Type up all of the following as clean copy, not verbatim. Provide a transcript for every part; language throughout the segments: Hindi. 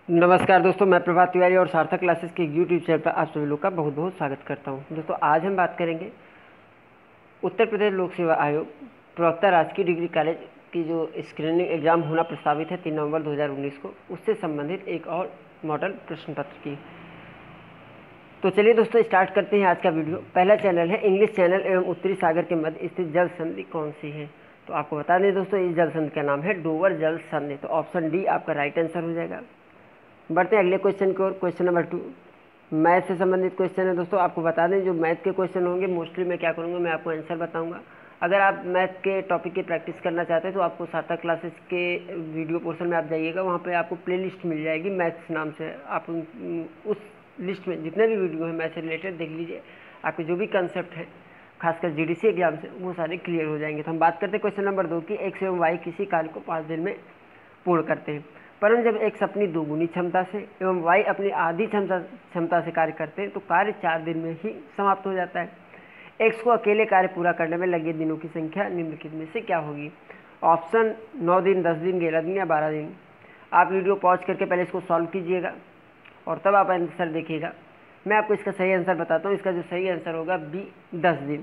नमस्कार दोस्तों, मैं प्रभात तिवारी और सार्थक क्लासेस के यूट्यूब चैनल पर आप सभी लोग का बहुत बहुत स्वागत करता हूं। दोस्तों, आज हम बात करेंगे उत्तर प्रदेश लोक सेवा आयोग प्रवक्ता राजकीय डिग्री कॉलेज की जो स्क्रीनिंग एग्ज़ाम होना प्रस्तावित है 3 नवंबर 2019 को, उससे संबंधित एक और मॉडल प्रश्न पत्र की। तो चलिए दोस्तों, स्टार्ट करते हैं आज का वीडियो। पहला चैनल है इंग्लिश चैनल एवं उत्तरी सागर के मध्य स्थित जल संधि कौन सी है। तो आपको बता दें दोस्तों, इस जल संधि का नाम है डोवर जल संधि। तो ऑप्शन डी आपका राइट आंसर हो जाएगा। बढ़ते हैं अगले क्वेश्चन की ओर। क्वेश्चन नंबर 2 मैथ से संबंधित क्वेश्चन है। दोस्तों, आपको बता दें, जो मैथ के क्वेश्चन होंगे मोस्टली मैं क्या करूँगा, मैं आपको आंसर बताऊंगा। अगर आप मैथ के टॉपिक की प्रैक्टिस करना चाहते हैं तो आपको सार्थक क्लासेस के वीडियो पोर्शन में आप जाइएगा, वहाँ पे आपको प्लेलिस्ट मिल जाएगी मैथ्स नाम से। आप उस लिस्ट में जितने भी वीडियो हैं मैथ से रिलेटेड देख लीजिए, आपके जो भी कंसेप्ट है खासकर जीडीसी एग्जाम से वो सारे क्लियर हो जाएंगे। तो हम बात करते हैं क्वेश्चन नंबर 2 की। एक्स एवं वाई किसी कार्य को 5 दिन में पूर्ण करते हैं, परंतु जब एक्स अपनी दोगुनी क्षमता से एवं वाई अपनी आधी क्षमता से कार्य करते हैं तो कार्य 4 दिन में ही समाप्त हो जाता है। एक्स को अकेले कार्य पूरा करने में लगे दिनों की संख्या निम्नलिखित में से क्या होगी। ऑप्शन 9 दिन, 10 दिन, 11 दिन या 12 दिन। आप वीडियो पॉज करके पहले इसको सॉल्व कीजिएगा और तब आप आंसर देखिएगा। मैं आपको इसका सही आंसर बताता हूँ। इसका जो सही आंसर होगा बी, 10 दिन।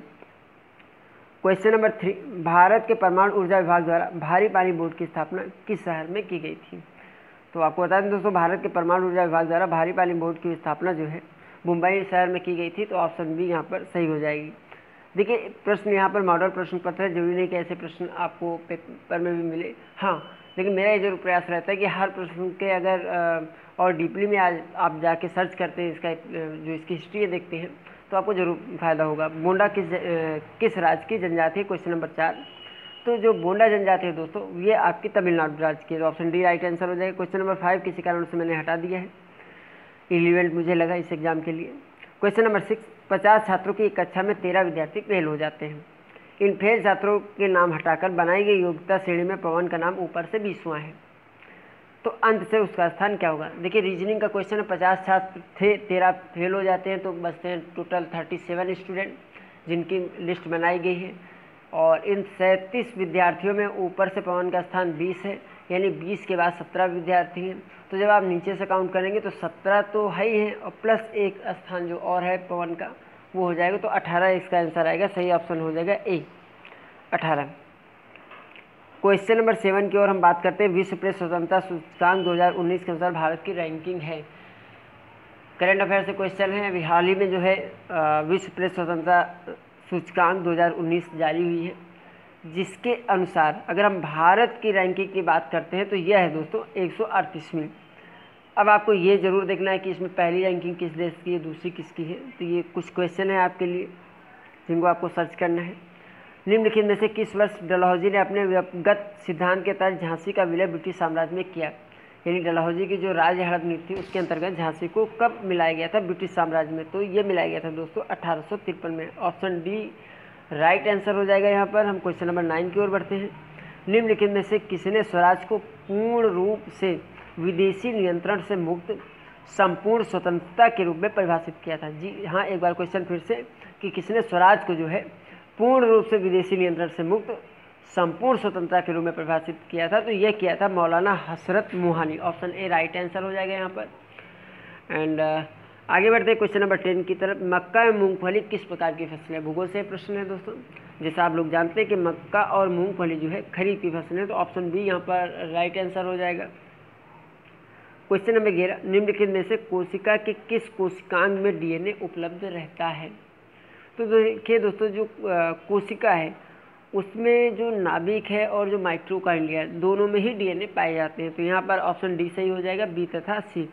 क्वेश्चन नंबर 3 भारत के परमाणु ऊर्जा विभाग द्वारा भारी पानी बोर्ड की स्थापना किस शहर में की गई थी। तो आपको बता दें दोस्तों, भारत के परमाणु ऊर्जा विभाग द्वारा भारी पानी बोर्ड की स्थापना जो है मुंबई शहर में की गई थी। तो ऑप्शन बी यहाँ पर सही हो जाएगी। देखिए, प्रश्न यहाँ पर मॉडल प्रश्न पत्र है, जरूरी नहीं कि ऐसे प्रश्न आपको पेपर में भी मिले। हाँ, लेकिन मेरा ये जरूर प्रयास रहता है कि हर प्रश्न के अगर और डीपली में आज आप जाके सर्च करते हैं, इसका जो इसकी हिस्ट्री देखते हैं तो आपको जरूर फायदा होगा। बोंडा किस राज्य की जनजाति है। Question number 4। तो जो बोंडा जनजाति है दोस्तों, ये आपकी तमिलनाडु राज्य की है। तो ऑप्शन डी राइट आंसर हो जाएगा। क्वेश्चन नंबर 5 किसी कारण से मैंने हटा दिया है, इरिलेवेंट मुझे लगा इस एग्जाम के लिए। क्वेश्चन नंबर 6 50 छात्रों की एक कक्षा में 13 विद्यार्थी फेल हो जाते हैं। इन फेल छात्रों के नाम हटाकर बनाई गई योग्यता श्रेणी में पवन का नाम ऊपर से 20वां है, तो अंत से उसका स्थान क्या होगा। देखिए, रीजनिंग का क्वेश्चन है। 50 छात्र थे, 13 फेल हो जाते हैं, तो बचते हैं टोटल 37 स्टूडेंट जिनकी लिस्ट बनाई गई है। और इन 37 विद्यार्थियों में ऊपर से पवन का स्थान 20 है, यानी 20 के बाद 17 विद्यार्थी हैं। तो जब आप नीचे से काउंट करेंगे तो 17 तो है ही है, और प्लस एक स्थान जो और है पवन का वो हो जाएगा, तो 18 इसका आंसर आएगा। सही ऑप्शन हो जाएगा ए, 18। क्वेश्चन नंबर 7 की ओर हम बात करते हैं। विश्व प्रेस स्वतंत्रता सूचकांक 2019 के अनुसार भारत की रैंकिंग है। करंट अफेयर से क्वेश्चन है। अभी हाल ही में जो है विश्व प्रेस स्वतंत्रता सूचकांक 2019 जारी हुई है, जिसके अनुसार अगर हम भारत की रैंकिंग की बात करते हैं तो यह है दोस्तों 138वीं। अब आपको ये जरूर देखना है कि इसमें पहली रैंकिंग किस देश की है, दूसरी किसकी है। तो ये कुछ क्वेश्चन है आपके लिए जिनको आपको सर्च करना है। निम्नलिखित में से किस वर्ष डलहौजी ने अपने व्यक्तिगत सिद्धांत के तहत झांसी का विलय ब्रिटिश साम्राज्य में किया। यानी डलहौजी की जो राज्य हड़प नीति थी उसके अंतर्गत झांसी को कब मिलाया गया था ब्रिटिश साम्राज्य में। तो ये मिलाया गया था दोस्तों 1853 में। ऑप्शन डी राइट आंसर हो जाएगा। यहाँ पर हम क्वेश्चन नंबर 9 की ओर बढ़ते हैं। निम्नलिखित में से किसने स्वराज को पूर्ण रूप से विदेशी नियंत्रण से मुक्त संपूर्ण स्वतंत्रता के रूप में परिभाषित किया था। जी हाँ, एक बार क्वेश्चन फिर से कि किसने स्वराज को जो है पूर्ण रूप से विदेशी नियंत्रण से मुक्त संपूर्ण स्वतंत्रता के रूप में परिभाषित किया था। तो यह किया था Maulana Hasrat Mohani. Option A right answer हो जाएगा यहाँ पर। एंड आगे बढ़ते हैं क्वेश्चन नंबर 10 की तरफ। मक्का एवं मूंगफली किस प्रकार की फसल है। भूगोल से प्रश्न है दोस्तों। जैसा आप लोग जानते हैं कि मक्का और मूंगफली जो है खरीफ की फसल है, तो ऑप्शन बी यहाँ पर राइट आंसर हो जाएगा। क्वेश्चन नंबर 11 निम्नलिखित में से कोशिका के किस कोशिकांग में डीएनए उपलब्ध रहता है। तो देखिए दोस्तों, जो कोशिका है उसमें जो नाभिक है और जो माइटोकॉन्ड्रिया है, दोनों में ही डीएनए पाए जाते हैं। तो यहाँ पर ऑप्शन डी सही हो जाएगा, बी तथा सी।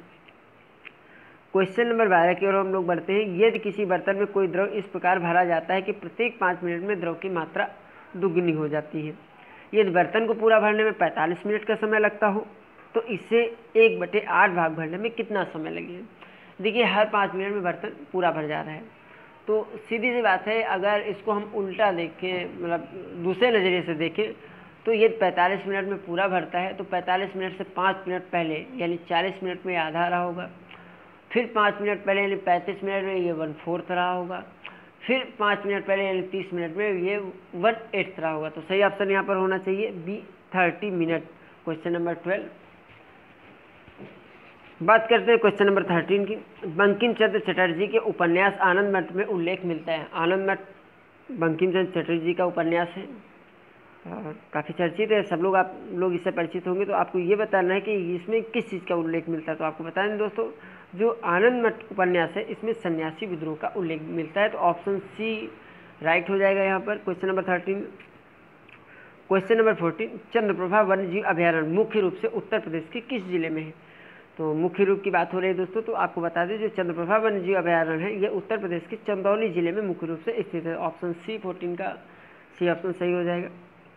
क्वेश्चन नंबर 12 की ओर हम लोग बढ़ते हैं। यदि किसी बर्तन में कोई द्रव इस प्रकार भरा जाता है कि प्रत्येक 5 मिनट में द्रव की मात्रा दुगनी हो जाती है, यदि बर्तन को पूरा भरने में 45 मिनट का समय लगता हो तो इससे 1/8 भाग भरने में कितना समय लगेगा। देखिए, हर 5 मिनट में बर्तन पूरा भर जा रहा है, तो सीधी सी बात है, अगर इसको हम उल्टा देखें, मतलब दूसरे नज़रिए से देखें, तो ये 45 मिनट में पूरा भरता है, तो 45 मिनट से 5 मिनट पहले यानी 40 मिनट में आधा रहा होगा। फिर 5 मिनट पहले यानी 35 मिनट में ये 1/4 रहा होगा। फिर 5 मिनट पहले यानी 30 मिनट में ये 1/8 रहा होगा। तो सही ऑप्शन यहाँ पर होना चाहिए बी, 30 मिनट। क्वेश्चन नंबर 12 बात करते हैं क्वेश्चन नंबर 13 की। बंकिम चंद्र चटर्जी के उपन्यास आनंद मठ में उल्लेख मिलता है। आनंद मठ बंकिम चंद्र चटर्जी का उपन्यास है, काफ़ी चर्चित है, सब लोग आप लोग इससे परिचित होंगे। तो आपको ये बताना है कि इसमें किस चीज़ का उल्लेख मिलता है। तो आपको बता दें दोस्तों, जो आनंद मठ उपन्यास है इसमें सन्यासी विद्रोह का उल्लेख मिलता है। तो ऑप्शन सी राइट हो जाएगा यहाँ पर question number 13। Question number 14, Chandraprabha वन्यजीव अभयारण्य मुख्य रूप से उत्तर प्रदेश के किस जिले में है। तो मुख्य रूप की बात हो रही है दोस्तों, तो आपको बता दें जो चंद्रप्रभा वन्यजीव अभयारण्य है ये उत्तर प्रदेश के चंदौली जिले में मुख्य रूप से स्थित है। ऑप्शन सी 14 का सी ऑप्शन सही हो जाएगा।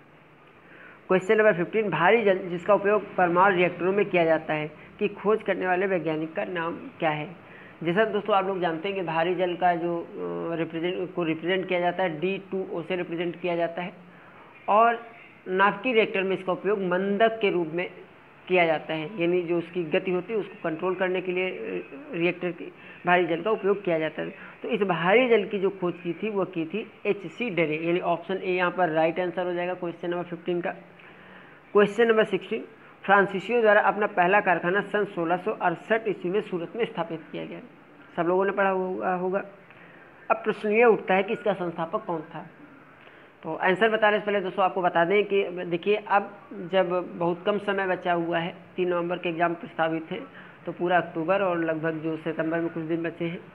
क्वेश्चन नंबर 15, भारी जल जिसका उपयोग परमाणु रिएक्टरों में किया जाता है कि खोज करने वाले वैज्ञानिक का नाम क्या है। जैसा दोस्तों आप लोग जानते हैं कि भारी जल का जो रिप्रेजेंट किया जाता है D2O से रिप्रेजेंट किया जाता है, और नाभिकीय रिएक्टर में इसका उपयोग मंदक के रूप में किया जाता है, यानी जो उसकी गति होती है उसको कंट्रोल करने के लिए रिएक्टर की भारी जल का उपयोग किया जाता है। तो इस भारी जल की जो खोज की थी वो की थी H.C. डरे, यानी ऑप्शन ए यहाँ पर राइट आंसर हो जाएगा क्वेश्चन नंबर 15 का। क्वेश्चन नंबर 16, फ्रांसीसियों द्वारा अपना पहला कारखाना सन 1668 ईस्वी में सूरत में स्थापित किया गया। सब लोगों ने पढ़ा होगा। अब प्रश्न ये उठता है कि इसका संस्थापक कौन था। तो आंसर बताने से पहले दोस्तों आपको बता दें कि देखिए, अब जब बहुत कम समय बचा हुआ है, 3 नवंबर के एग्ज़ाम प्रस्तावित हैं, तो पूरा अक्टूबर और लगभग जो सितंबर में कुछ दिन बचे हैं,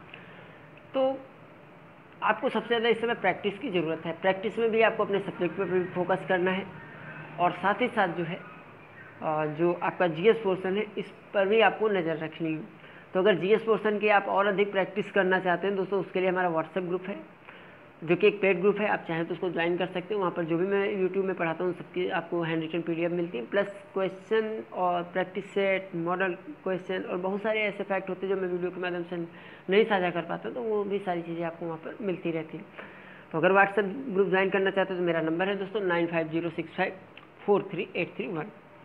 तो आपको सबसे ज़्यादा इस समय प्रैक्टिस की ज़रूरत है। प्रैक्टिस में भी आपको अपने सब्जेक्ट पर भी फोकस करना है, और साथ ही साथ जो है जो आपका जीएस पोर्शन है इस पर भी आपको नज़र रखनी है। तो अगर जीएस पोर्शन की आप और अधिक प्रैक्टिस करना चाहते हैं दोस्तों, उसके लिए हमारा व्हाट्सएप ग्रुप है, जो कि एक पेड ग्रुप है। आप चाहें तो उसको ज्वाइन कर सकते हो। वहाँ पर जो भी मैं यूट्यूब में पढ़ाता हूँ सबकी आपको हैंड रिटन PDF मिलती है, प्लस क्वेश्चन और प्रैक्टिस सेट, मॉडल क्वेश्चन और बहुत सारे ऐसे फैक्ट होते हैं जो मैं वीडियो के माध्यम से नहीं साझा कर पाता, तो वो भी सारी चीज़ें आपको वहाँ पर मिलती रहती हैं। तो अगर व्हाट्सएप ग्रुप ज्वाइन करना चाहते हो तो मेरा नंबर है दोस्तों 9506543831।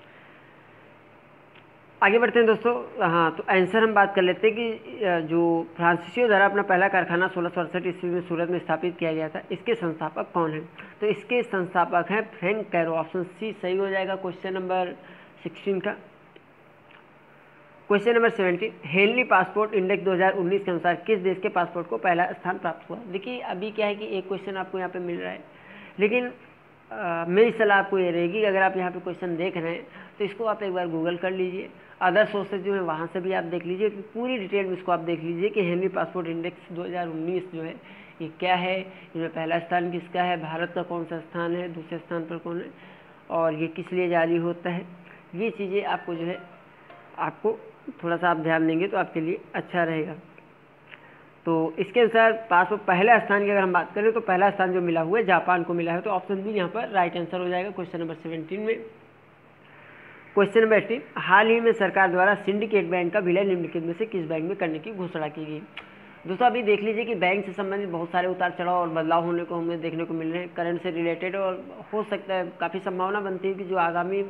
आगे बढ़ते हैं दोस्तों। हाँ, तो आंसर हम बात कर लेते हैं कि जो फ्रांसीसियों द्वारा अपना पहला कारखाना 1668 ईस्वी में सूरत में स्थापित किया गया था, इसके संस्थापक कौन हैं। तो इसके संस्थापक हैं फ्रैंक कैरो। ऑप्शन सी सही हो जाएगा क्वेश्चन नंबर 16 का। Question number 17, Henley passport index 2019 के अनुसार किस देश के पासपोर्ट को पहला स्थान प्राप्त हुआ। देखिए, अभी क्या है कि एक क्वेश्चन आपको यहाँ पे मिल रहा है, लेकिन मेरी सलाह आपको ये रहेगी कि अगर आप यहाँ पे क्वेश्चन देख रहे हैं तो इसको आप एक बार गूगल कर लीजिए, अदर सोर्सेज जो है वहाँ से भी आप देख लीजिए, पूरी डिटेल में इसको आप देख लीजिए कि हेनली पासपोर्ट इंडेक्स 2019 जो है ये क्या है, इसमें पहला स्थान किसका है, भारत का कौन सा स्थान है, दूसरे स्थान पर कौन है, और ये किस लिए जारी होता है। ये चीज़ें आपको जो है आपको थोड़ा सा आप ध्यान देंगे तो आपके लिए अच्छा रहेगा। तो इसके अनुसार पासपोर्ट पहला स्थान की अगर हम बात करें तो पहला स्थान जो मिला हुआ है जापान को मिला है। तो ऑप्शन बी यहाँ पर राइट आंसर हो जाएगा क्वेश्चन नंबर 17 में। क्वेश्चन नंबर 18, हाल ही में सरकार द्वारा सिंडिकेट बैंक का विलय निम्नलिखित में से किस बैंक में करने की घोषणा की गई। दोस्तों अभी देख लीजिए कि बैंक से संबंधित बहुत सारे उतार चढ़ाव और बदलाव होने को हमें देखने को मिल रहे हैं करंट से रिलेटेड, और हो सकता है काफ़ी संभावना बनती है कि जो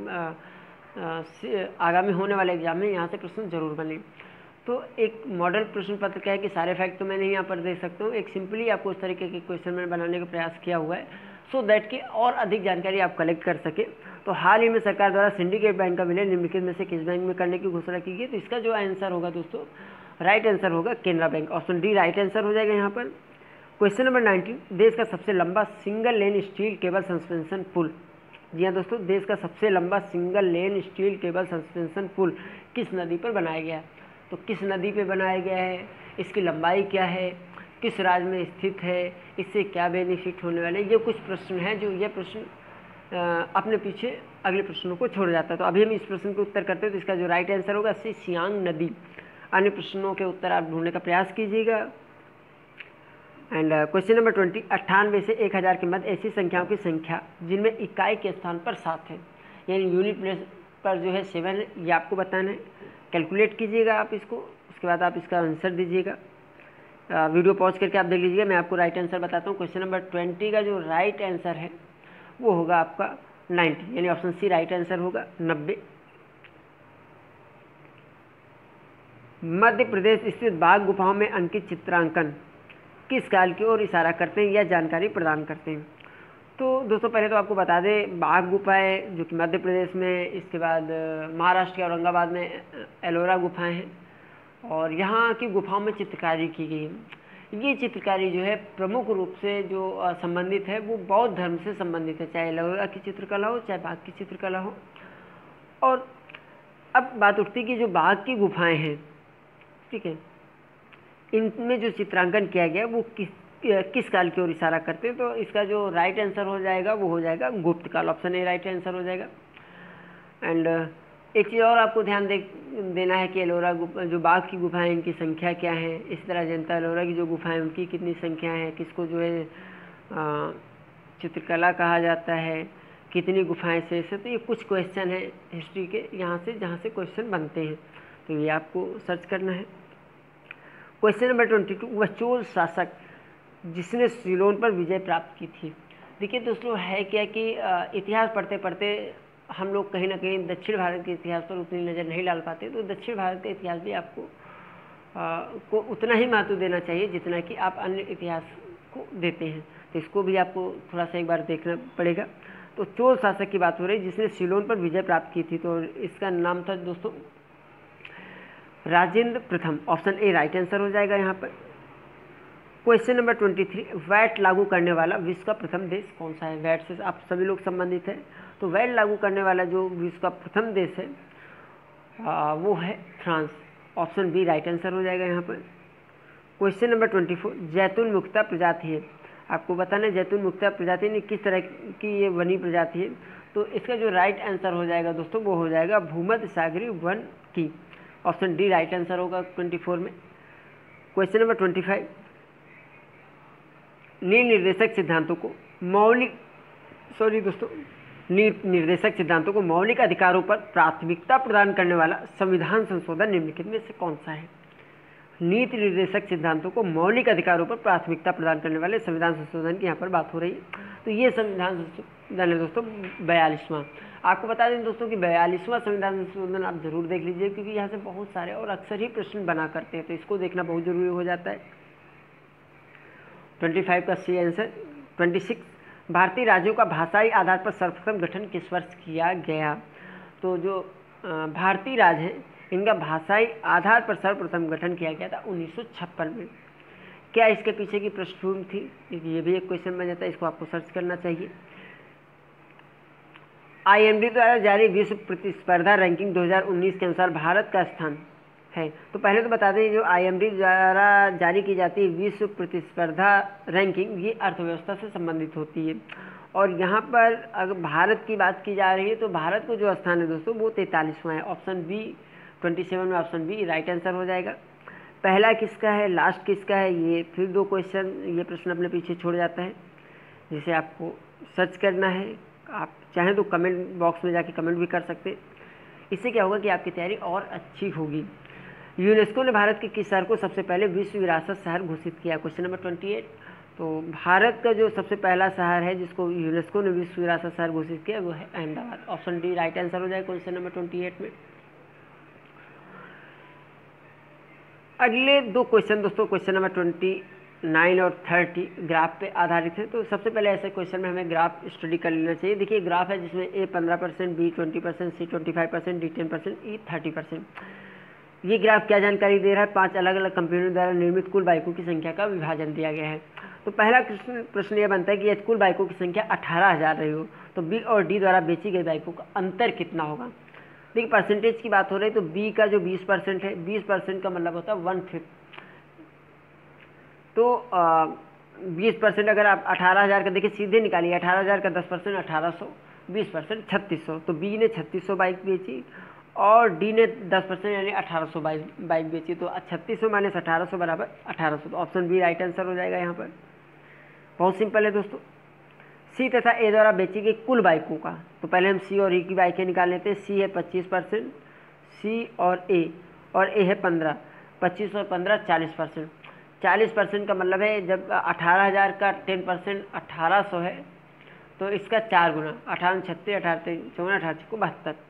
आगामी होने वाले एग्जाम में यहाँ से प्रश्न जरूर बने। तो एक मॉडल प्रश्न पत्र क्या है कि सारे फैक्ट तो मैं नहीं यहाँ पर दे सकता हूँ, एक सिंपली आपको इस तरीके के क्वेश्चन मैंने बनाने का प्रयास किया हुआ है सो दैट कि और अधिक जानकारी आप कलेक्ट कर सके। तो हाल ही में सरकार द्वारा सिंडिकेट बैंक का विलय निम्नलिखित में से किस बैंक में करने की घोषणा की गई। तो इसका जो आंसर होगा दोस्तों, राइट आंसर होगा Canara bank. Option D right answer हो जाएगा यहाँ पर। क्वेश्चन नंबर 19, देश का सबसे लंबा single lane steel cable suspension पुल। जी हाँ दोस्तों, देश का सबसे लंबा single lane steel cable suspension पुल किस नदी पर बनाया गया है। तो किस नदी पे बनाया गया है, इसकी लंबाई क्या है, किस राज्य में स्थित है, इससे क्या बेनिफिट होने वाले, ये कुछ प्रश्न हैं जो ये प्रश्न अपने पीछे अगले प्रश्नों को छोड़ जाता है। तो अभी हम इस प्रश्न के उत्तर करते हैं, तो इसका जो राइट आंसर होगा सियांग नदी। अन्य प्रश्नों के उत्तर आप ढूंढने का प्रयास कीजिएगा। एंड क्वेश्चन नंबर 20, 98 से 1000 के मध्य ऐसी संख्याओं की संख्या जिनमें इकाई के स्थान पर 7 है, यानी यूनिट प्लेस पर जो है 7 है, ये आपको बताना है। कैलकुलेट कीजिएगा आप इसको, उसके बाद आप इसका आंसर दीजिएगा। वीडियो पॉज करके आप देख लीजिएगा, मैं आपको राइट आंसर बताता हूँ। क्वेश्चन नंबर 20 का जो राइट आंसर है वो होगा आपका 90, यानी ऑप्शन सी राइट आंसर होगा 90। मध्य प्रदेश स्थित बाघ गुफाओं में अंकित चित्रांकन किस काल की ओर इशारा करते हैं या जानकारी प्रदान करते हैं। तो दोस्तों पहले तो आपको बता दें, बाघ गुफाएं जो कि मध्य प्रदेश में, इसके बाद महाराष्ट्र के औरंगाबाद में एलोरा गुफाएं हैं, और यहाँ की गुफाओं में चित्रकारी की गई है। ये चित्रकारी जो है प्रमुख रूप से जो संबंधित है वो बौद्ध धर्म से संबंधित है, चाहे लोरा की चित्रकला हो चाहे बाघ की चित्रकला हो। और अब बात उठती है कि जो बाघ की गुफाएं हैं, ठीक है, इनमें जो चित्रांकन किया गया वो किस काल की ओर इशारा करते हैं। तो इसका जो राइट आंसर हो जाएगा वो हो जाएगा गुप्त काल, ऑप्शन ए राइट आंसर हो जाएगा। एंड एक चीज़ और आपको ध्यान देना है कि एलोरा गुफा, जो बाघ की गुफाएं, इनकी संख्या क्या है। इस तरह जनता एलोरा की जो गुफाएं उनकी कितनी संख्या है, किसको जो है चित्रकला कहा जाता है, कितनी गुफाएं शेष है। तो ये कुछ क्वेश्चन है हिस्ट्री के यहाँ से जहाँ से क्वेश्चन बनते हैं, तो ये आपको सर्च करना है। क्वेश्चन नंबर 22, वह चोल शासक जिसने सिलोन पर विजय प्राप्त की थी। देखिए दोस्तों, है क्या कि इतिहास पढ़ते पढ़ते हम लोग कहीं ना कहीं दक्षिण भारत के इतिहास पर उतनी नज़र नहीं डाल पाते। तो दक्षिण भारत का इतिहास भी आपको को उतना ही महत्व देना चाहिए जितना कि आप अन्य इतिहास को देते हैं। तो इसको भी आपको थोड़ा सा एक बार देखना पड़ेगा। तो चोल शासक की बात हो रही जिसने सिलोन पर विजय प्राप्त की थी, तो इसका नाम था दोस्तों राजेंद्र प्रथम, ऑप्शन ए राइट आंसर हो जाएगा यहाँ पर। क्वेश्चन नंबर 23, वैट लागू करने वाला विश्व का प्रथम देश कौन सा है। वैट से आप सभी लोग संबंधित हैं, तो वैट लागू करने वाला जो विश्व का प्रथम देश है वो है France, option B right answer हो जाएगा यहाँ पर। क्वेश्चन नंबर 24, जैतून मुक्ता प्रजाति है। आपको बताना है जैतून मुक्ता प्रजाति ने किस तरह की ये वनी प्रजाति है। तो इसका जो राइट आंसर हो जाएगा दोस्तों वो हो जाएगा भूमध्य सागरीय वन की, ऑप्शन डी राइट आंसर होगा 24 में। क्वेश्चन नंबर 25, निर्देशक सिद्धांतों को निर्देशक सिद्धांतों को मौलिक अधिकारों पर प्राथमिकता प्रदान करने वाला संविधान संशोधन निम्नलिखित में से कौन सा है। नीति निर्देशक सिद्धांतों को मौलिक अधिकारों पर प्राथमिकता प्रदान करने वाले संविधान संशोधन की यहाँ पर बात हो रही है। तो ये संविधान संशोधन है दोस्तों 42वां। आपको बता दें दोस्तों कि 42वां संविधान संशोधन आप जरूर देख लीजिए, क्योंकि यहाँ से बहुत सारे और अक्सर ही प्रश्न बना करते हैं, तो इसको देखना बहुत जरूरी हो जाता है। 25 का सी आंसर। 26, भारतीय राज्यों का भाषाई आधार पर सर्वप्रथम गठन किस वर्ष किया गया। तो जो भारतीय राज्य हैं इनका भाषाई आधार पर सर्वप्रथम गठन किया गया था 1956 में। क्या इसके पीछे की पृष्ठभूमि थी, ये भी एक क्वेश्चन बन जाता है, इसको आपको सर्च करना चाहिए। IMD द्वारा जारी विश्व प्रतिस्पर्धा रैंकिंग 2019 के अनुसार भारत का स्थान है। तो पहले तो बता दें जो IMD द्वारा जारी की जाती है विश्व प्रतिस्पर्धा रैंकिंग, ये अर्थव्यवस्था से संबंधित होती है। और यहाँ पर अगर भारत की बात की जा रही है तो भारत को जो स्थान है दोस्तों वो 43वां है, ऑप्शन बी 27 में ऑप्शन बी राइट आंसर हो जाएगा। पहला किसका है, लास्ट किसका है, ये फिर दो क्वेश्चन, ये प्रश्न अपने पीछे छोड़ जाता है जिसे आपको सर्च करना है। आप चाहें तो कमेंट बॉक्स में जाके कमेंट भी कर सकते हैं। इससे क्या होगा कि आपकी तैयारी और अच्छी होगी। यूनेस्को ने भारत के किस शहर को सबसे पहले विश्व विरासत शहर घोषित किया। क्वेश्चन नंबर 28, तो भारत का जो सबसे पहला शहर है जिसको यूनेस्को ने विश्व विरासत शहर घोषित किया वो है Ahmedabad, option D right answer हो जाएगा क्वेश्चन नंबर 28 में। अगले दो क्वेश्चन दोस्तों क्वेश्चन नंबर 29 और 30 ग्राफ पे आधारित है। तो सबसे पहले ऐसे क्वेश्चन में हमें ग्राफ स्टडी कर लेना चाहिए। देखिए ग्राफ है जिसमें ए 15%, बी 20%, सी 25%, डी 10%, ई 30%। ये ग्राफ क्या जानकारी दे रहा है, 5 अलग अलग कंपनियों द्वारा निर्मित कुल बाइकों की संख्या का विभाजन दिया गया है। तो पहला प्रश्न ये बनता है कि यदि कुल बाइकों की संख्या 18,000 रही हो तो बी और डी द्वारा बेची गई बाइकों का अंतर कितना होगा। देखिए परसेंटेज की बात हो रही है तो बी का जो 20% है, 20% का मतलब होता है 1/5। तो 20% अगर आप 18,000 का देखिए सीधे निकालिए, 18,000 का 10% 1800, 20% 3600। तो बी ने 3600 बाइक बेची और डी ने 10% यानी 1800 बाइक बेची। तो 3600 माइनस 1800 बराबर 1800। तो ऑप्शन बी राइट आंसर हो जाएगा यहाँ पर। बहुत सिंपल है दोस्तों। सी तथा ए द्वारा बेची गई कुल बाइकों का, तो पहले हम सी और ई की बाइकें निकाल लेते हैं। सी है 25%, सी और ए है 15, 25 और 15 40%। 40% का मतलब है जब 18,000 का 10% 1800 है तो इसका 4 गुना 18 36 18 54 18 को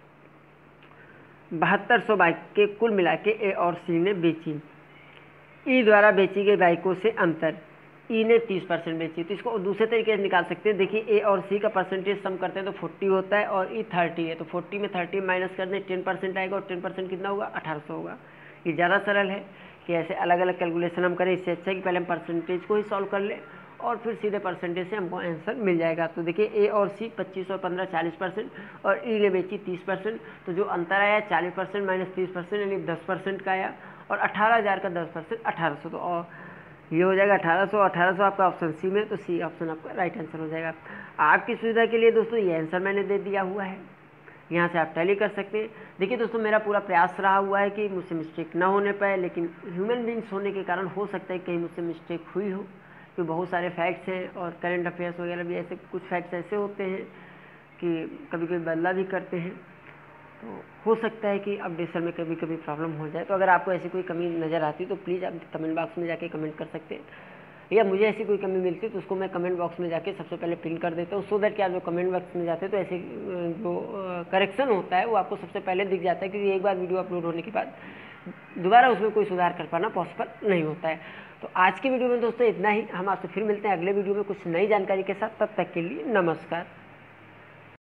7200 बाइक के कुल मिला के ए और सी ने बेची। ई द्वारा बेची गई बाइकों से अंतर, ई ने 30% बेची। तो इसको दूसरे तरीके से निकाल सकते हैं। देखिए ए और सी का परसेंटेज सम करते हैं तो 40 होता है और ई 30 है। तो 40 में 30 माइनस कर दें 10% आएगा और 10% कितना होगा 1800 होगा। ये ज़्यादा सरल है कि ऐसे अलग अलग कैलकुलेशन हम करें। इससे अच्छा है कि पहले हम परसेंटेज को ही सॉल्व कर लें और फिर सीधे परसेंटेज से हमको आंसर मिल जाएगा। तो देखिए ए और सी 25 और 15 40% और ई ने बेची 30%, तो जो अंतर आया 40% माइनस 30% यानी 10% का आया, और 18,000 का 10% 1800, तो और ये हो जाएगा 1800 आपका ऑप्शन सी में, तो सी ऑप्शन आपका राइट आंसर हो जाएगा। आपकी सुविधा के लिए दोस्तों ये आंसर मैंने दे दिया हुआ है, यहाँ से आप टैली कर सकते हैं। देखिए दोस्तों, मेरा पूरा प्रयास रहा हुआ है कि मुझसे मिस्टेक ना होने पाए, लेकिन ह्यूमन बींग्स होने के कारण हो सकता है कहीं मुझसे मिस्टेक हुई हो, तो बहुत सारे फैक्ट्स हैं और करंट अफेयर्स वगैरह भी ऐसे कुछ फैक्ट्स ऐसे होते हैं कि कभी कभी बदला भी करते हैं, तो हो सकता है कि अपडेशन में कभी कभी प्रॉब्लम हो जाए। तो अगर आपको ऐसी कोई कमी नज़र आती तो प्लीज़ आप कमेंट बॉक्स में जाके कमेंट कर सकते हैं, या मुझे ऐसी कोई कमी मिलती तो उसको मैं कमेंट बॉक्स में जाके सबसे पहले पिन कर देता हूँ, सो दैट कि आप जो कमेंट बॉक्स में जाते हैं तो ऐसे जो करेक्शन होता है वो आपको सबसे पहले दिख जाता है, क्योंकि एक बार वीडियो अपलोड होने के बाद दोबारा उसमें कोई सुधार कर पाना पॉसिबल नहीं होता है। तो आज की वीडियो में दोस्तों इतना ही। हम आपसे फिर मिलते हैं अगले वीडियो में कुछ नई जानकारी के साथ। तब तक के लिए नमस्कार।